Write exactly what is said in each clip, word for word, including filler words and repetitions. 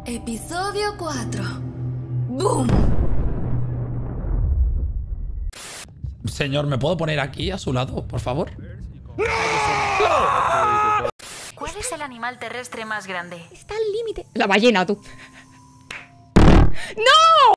Episodio cuatro. ¡Boom! Señor, ¿me puedo poner aquí a su lado, por favor? ¿Cuál es el animal terrestre más grande? Está al límite. La ballena, tú. ¡No!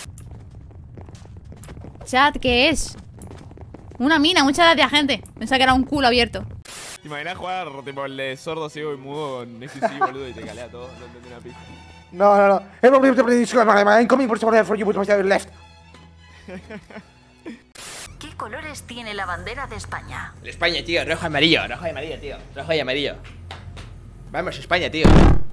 Chat, ¿qué es? Una mina, mucha gracias, gente. Pensaba que era un culo abierto. ¿Te imaginas jugar tipo el de sordo, ciego y mudo con X C, boludo, y te calea todo? No entendí una pista. No, no, no. Incoming for you, left. ¿Qué colores tiene la bandera de España? El España, tío, rojo y amarillo, rojo y amarillo, tío. Rojo y amarillo. Vamos, España, tío.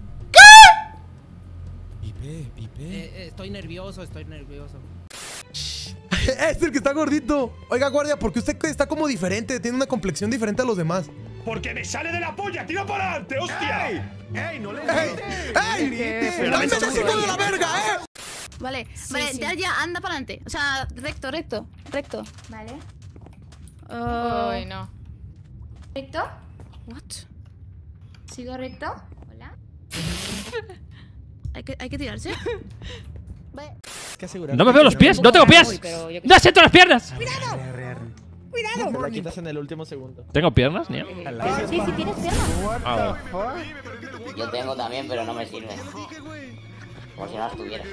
Pipe, Pipe. Eh, eh, estoy nervioso, estoy nervioso. Es el que está gordito. Oiga, guardia, porque usted está como diferente, tiene una complexión diferente a los demás. ¡Porque me sale de la polla! ¡Tira para adelante, hostia! ¡Ey! ¡Ey, no le grites! ¡Ey! ¡Dame ese hijo de la verga, eh! Vale, Sí, vale, sí. ya, ya, anda para adelante. O sea, recto, recto, recto. Vale. Ay, no. ¿Recto? What? ¿Sigo recto? Hola. hay, que, hay que tirarse. Vale. No me veo los pies, no tengo pies. ¡No siento las piernas! ¡Cuidado! Te la quitas en el último segundo. ¿Tengo piernas, Niel? Sí, sí, tienes piernas. Ah, Yo tengo también, pero no me sirve. Como si no las tuviera.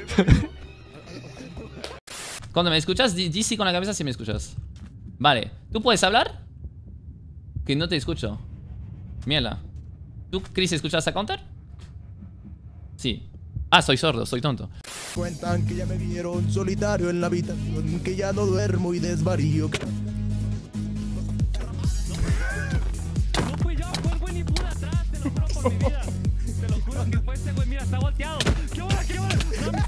Cuando me escuchas, di, di sí con la cabeza si me escuchas. Vale, ¿tú puedes hablar? Que no te escucho. Miela. ¿Tú, Chris, escuchas a Counter? Sí. Ah, soy sordo, soy tonto. Cuentan que ya me vieron solitario en la habitación, que ya no duermo y desvarío. No fui yo, fue el güey ni pude atrás, te lo juro por mi vida. Te lo juro que fue ese güey, mira, está volteado. ¡Qué bola, qué bola!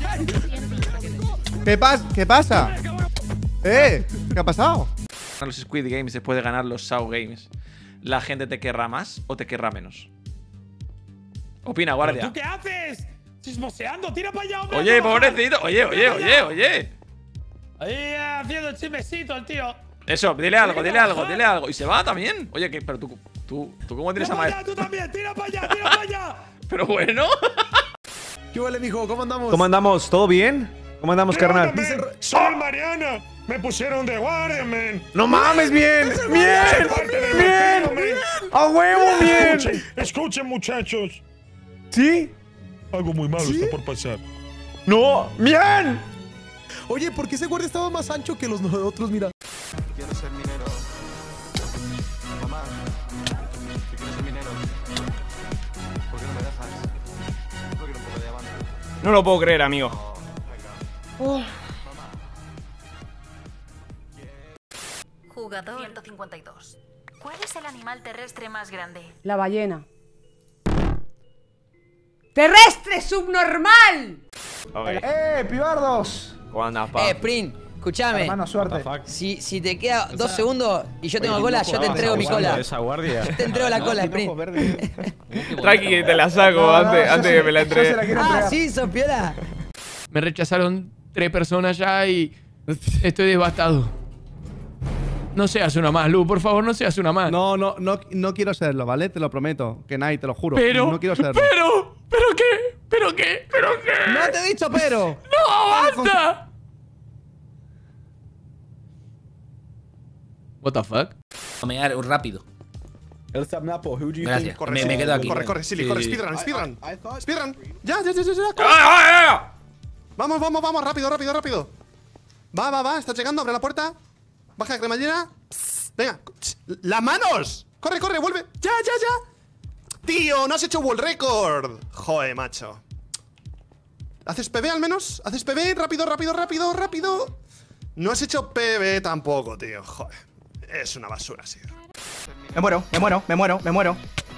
¿Qué pasa? ¿Qué pasa? ¿Eh? ¿Qué ha pasado? Los Squid Games después de ganar los S A O Games, ¿la gente te querrá más o te querrá menos? Opina, guardia. ¿Tú qué haces? Chismoseando, tira para allá, hombre. Oye, pobrecito. Oye, oye, oye, oye. Ahí eh, haciendo el chismecito el tío. Eso, dile algo, dile algo, dile algo. Y se va también. Oye, que, pero tú, tú, tú cómo tienes a Tira para allá, maestro. tú también, tira para allá, tira para allá. Pero bueno. ¿Qué vale, mijo? ¿Cómo andamos? ¿Cómo andamos? ¿Todo bien? ¿Cómo andamos, carnal? Soy Mariana. Me pusieron de guardia, men. ¡No mames, bien! ¡Bien! ¡Bien! ¡A huevo, bien! Escuchen, escuchen, muchachos. ¿Sí? Algo muy malo ¿Sí? está por pasar. ¡No! ¡Bien! Oye, ¿por qué ese guardia estaba más ancho que los otros? Mira. Quiero ser minero. Mamá, si quieres ser minero, ¿por qué no me dejas? Yo quiero un poco de avance. No lo puedo creer, amigo. Jugador ciento cincuenta y dos. ¿Cuál es el animal terrestre más grande? La ballena. ¡Terrestre subnormal! ¡Eh, pibardos! ¿Cómo andas, pa? Eh, Sprint, escúchame. Hermano, suerte. Si, si te queda dos segundos y yo tengo cola, yo te entrego mi cola. Yo te entrego la cola, Sprint. Tranqui, que te la saco No, no, antes, yo antes se- que me la yo se entregue. la quiero Ah, entregar. sí, sos piola. Me rechazaron tres personas ya y estoy devastado. No seas una más, Lu, por favor, no seas una más. No, no, no, no quiero serlo, ¿vale? Te lo prometo. Que nadie, te lo juro. pero, No quiero serlo. pero, pero qué, pero qué, pero qué. ¡No te he dicho pero! ¡No, basta! What the fuck? Me rápido. Gracias, me, me quedo aquí. Corre, corre, Silly, corre, speedrun, speedrun. Speedrun. Ya, ya, ya, ya, ya. ¡Ah, ah, ah! Vamos, vamos, vamos, rápido, rápido, rápido. Va, va, va, está llegando, abre la puerta. Baja la cremallera. Psst, venga. Ch, ¡las manos! Corre, corre, vuelve. Ya, ya, ya. Tío, no has hecho world record. Joder, macho. ¿Haces P B al menos? ¿Haces P B? Rápido, rápido, rápido, rápido. No has hecho P B tampoco, tío. Joder. Es una basura, sí. Me muero, me muero, me muero, me muero.